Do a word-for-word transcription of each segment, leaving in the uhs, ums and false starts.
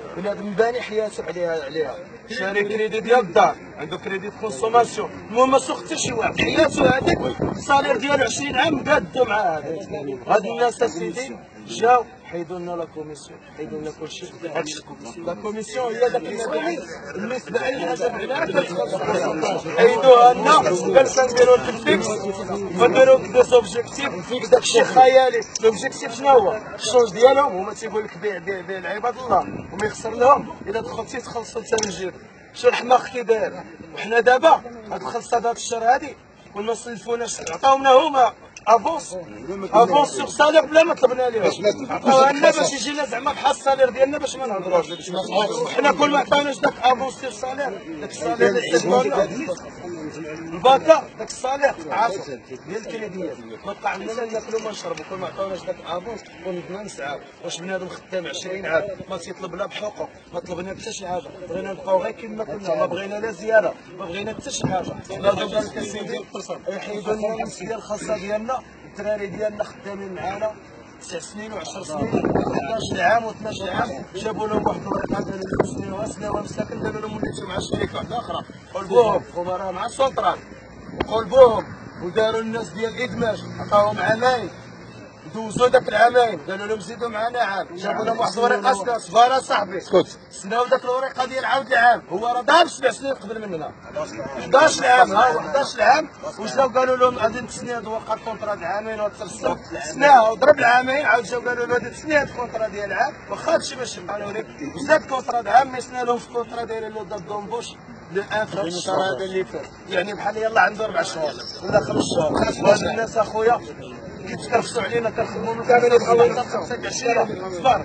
بنادم باني حياته عليها عليها شاري كريدي ديال الدار، عنده كريدي كونسوماسيون، المهم ما سوق حتى شي واحد حياته هذيك الصالير ديالو عشرين عام قادو مع هذا. هاد الناس اسيدي جاو حيدوا لنا لا كوميسيون، حيدوا لنا كلشي. هادشي لا كوميسيون هي داك المبيعات بالنسبه لاي حاجه بعناها كتخلص، حيدوها لنا قال سنديرو لك الفيكس ونديرو دي زوبجيكتيف داكشي خيالي. لوبجيكتيف شنو هو؟ الشونج ديالهم هما تيقول لك بيع بيع بيع لعباد الله وما يخسر لهم الا دخلتي تخلصوا انت من جيبك. شو الحماق كي داير. وحنا دابا هاد الخلصه هاد الشهر هادي كنا سلفوناش عطاونا هما افونس افونس سوغ سالير بلا ما طلبنا ليهم، عطاوها لنا باش يجي لنا زعما بحال السالير ديالنا باش ما نهضروش. وحنا كل ما عطاوناش داك افونس سوغ سالير داك السالير اللي استثمرنا الباكا داك السالير عارفو ديال الكريديات ما بقى عندنا لا ناكلو ما نشربو. كل ما عطاوناش داك افونس ونبدا نسعاو. واش بنادم خدام عشرين عام ما تيطلب لا بحقوق ما طلبنا حتى شي حاجه، بغينا نبقاو غير كيما كنا، ما بغينا لا زياده ما بغينا حتى شي حاجه. لا قال لك اسيدي يحيدوا لنا المسؤوليه الخاصه ديالنا. الدراري ديالنا خدامين معانا تسع سنين وعشر سنين حداش عام واثناش عام، جابوا لهم واحد الورقه ديال خمس سنين وسنه ومساكن قالوا لهم وليتوا مع شريك واحده اخرى قلبوهم خبراء مع السلطران وقلبوهم وداروا الناس ديال الادماج عطاوهم عامين دوزوا داك العامين قالوا لهم زيدوا معنا عام، جابوا لهم واحد الورقه سنه صغار صاحبي سناو داك الورقه ديال عاود العام هو راه دار سبع سنين قبل مننا حداش عام. ها هو حداش عام وجاو قالوا لهم غادي نتسنى هاد وقع الكونطرا ديال عامين وتصل سناه وضرب العامين عاود جاو قالوا له غادي تسنى هاد الكونطرا ديال عام واخا هادشي باش يبقى لك وزاد الكونطرا ديال عام ما يسنى لهم في الكونطرا داير له دات دومبوش للان في الشهر هذا اللي فات، يعني بحال يلاه عنده اربع شهور ولا خمس شهور. وهاد الناس اخويا كيتكرفسوا علينا كنخدموا من كامل الخليطه خمسة وعشرين صبر.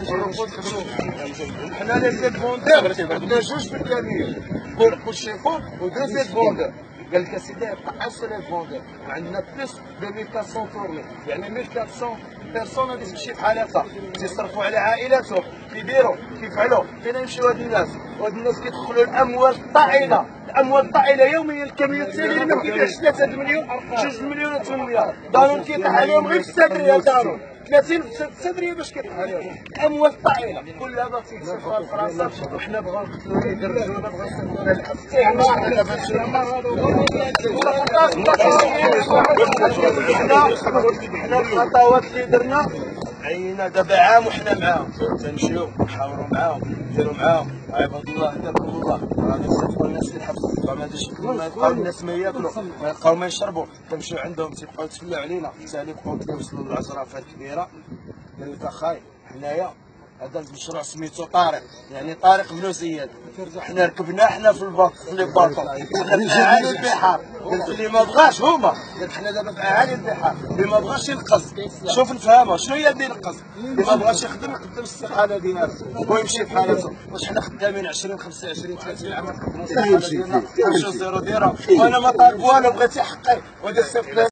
حنا لي زيد فوندور عندنا جوج في الكاميون كل شي فون ودو زيد فوندور. قال لك اسيدي يبقى ان سول فوندور وعندنا بلوس دو ألف وأربعمية تورني، يعني ألف وأربعمية بيرسون غادي تمشي بحال هكا تيصرفوا على عائلاتهم كيديروا كيفعلوا. فين يمشيو هاد الناس؟ وهاد الناس كيدخلوا الاموال الطائله الاموال الطائله يوميا. الكاميون التالي ما كيبيعش ثلاثة مليون جوج مليون و ثمانمية دانون كيطيح عليهم غير في السدريه دانون ثلاثين في السدريه باش كيطيح عليهم الاموال الطائله كلها ما تيكسبوها فرنسا. وحنا بغاو نقتلونا يدرجونا بغاو يسمونا الاستعمار. حنا الخطوات اللي درنا عينا دابا عام وحنا معاهم تنمشيو نحاوروا معاهم نديروا معاهم عباد الله هداكم الله غادي نصيفطوا الناس للحبس ما غاديش ما يبقاو الناس ما ياكلوا ما يبقاو ما يشربوا. كنمشيو عندهم تيبقاو يتفلاو علينا حتى يبقاو كيوصلوا للعجرفه الكبيره. قال لك اخاي حنايا هذا المشروع سميتو طارق يعني طارق بن زياد. حنا ركبنا حنا في الباط في لي باطو حنا في اعالي البحار. قلت اللي ما بغاش هما قلت حنا دابا في اعالي البحار اللي ما بغاش ينقص شوف نفهمها شنو هي اللي ينقص. اللي ما بغاش يخدم يقدم الاستقاله ديالو ويمشي بحالته. واش حنا خدامين عشرين خمسة وعشرين ثلاثين عام نخدموا الاستقاله ديالنا نمشيو زيرو ديرها وانا ما طالب والو بغيت حقي وهذا الصيفط